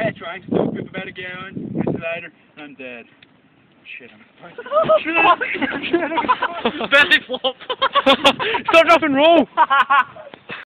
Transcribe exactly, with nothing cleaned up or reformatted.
petrol, I'm stoked with about a gallon, it's later, and I'm dead. Shit, I'm Belly flop. Start dropping roll.